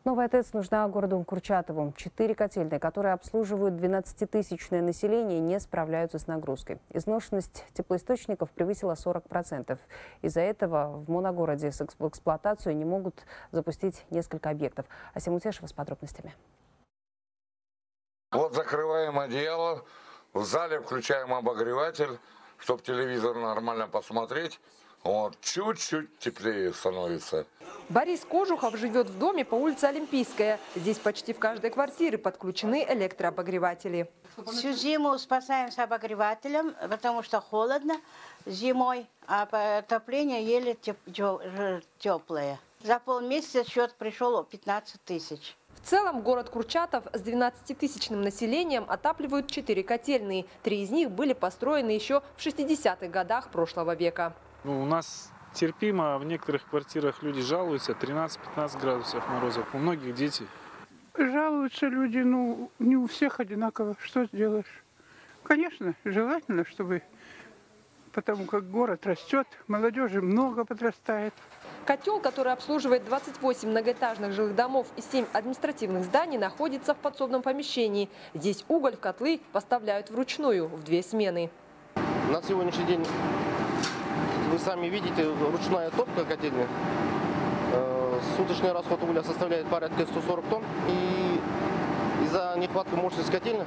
Новая ТЭЦ нужна городу Курчатову. 4 котельные, которые обслуживают 12-тысячное население, не справляются с нагрузкой. Изношенность теплоисточников превысила 40%. Из-за этого в моногороде в эксплуатацию не могут запустить несколько объектов. Асим Утешева с подробностями. Вот закрываем одеяло, в зале включаем обогреватель, чтобы телевизор нормально посмотреть. Вот, чуть-чуть теплее становится. Борис Кожухов живет в доме по улице Олимпийская. Здесь почти в каждой квартире подключены электрообогреватели. Всю зиму спасаемся обогревателем, потому что холодно зимой, а отопление еле теплое. За полмесяца счет пришел 15 тысяч. В целом город Курчатов с 12-тысячным населением отапливают 4 котельные. 3 из них были построены еще в 60-х годах прошлого века. У нас терпимо, в некоторых квартирах люди жалуются, 13-15 градусов морозов, у многих дети. Жалуются люди, не у всех одинаково, что сделаешь. Конечно, желательно, чтобы, потому как город растет, молодежи много подрастает. Котел, который обслуживает 28 многоэтажных жилых домов и 7 административных зданий, находится в подсобном помещении. Здесь уголь в котлы поставляют вручную в 2 смены. На сегодняшний день, вы сами видите, ручная топка котельная. Суточный расход угля составляет порядка 140 тонн. И из-за нехватки мощности котельных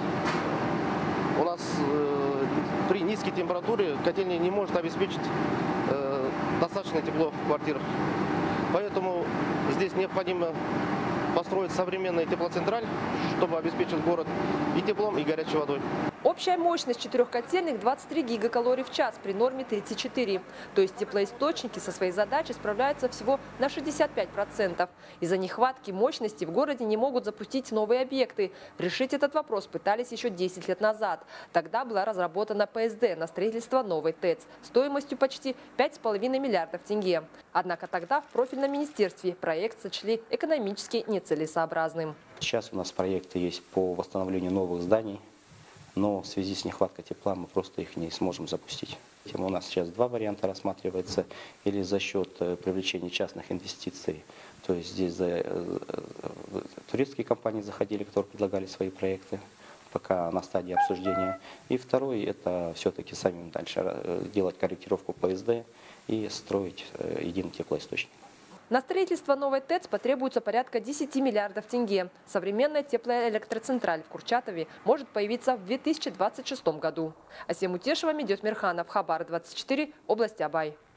у нас при низкой температуре котельная не может обеспечить достаточное тепло в квартирах. Поэтому здесь необходимо построить современную теплоцентраль, чтобы обеспечить город и теплом, и горячей водой. Общая мощность 4 котельных 23 гигакалорий в час при норме 34. То есть теплоисточники со своей задачей справляются всего на 65%. Из-за нехватки мощности в городе не могут запустить новые объекты. Решить этот вопрос пытались еще 10 лет назад. Тогда была разработана ПСД на строительство новой ТЭЦ стоимостью почти 5,5 миллиардов тенге. Однако тогда в профильном министерстве проект сочли экономически нецелесообразным. Сейчас у нас проекты есть по восстановлению новых зданий, но в связи с нехваткой тепла мы просто их не сможем запустить. У нас сейчас 2 варианта рассматривается: или за счет привлечения частных инвестиций, то есть здесь турецкие компании заходили, которые предлагали свои проекты, пока на стадии обсуждения. И второй – это все-таки самим дальше делать корректировку ПСД и строить единый теплоисточник. На строительство новой ТЭЦ потребуется порядка 10 миллиардов тенге. Современная теплоэлектроцентраль в Курчатове может появиться в 2026 году. Асим Утешева, Медет Мирханов, Хабар 24, область Абай.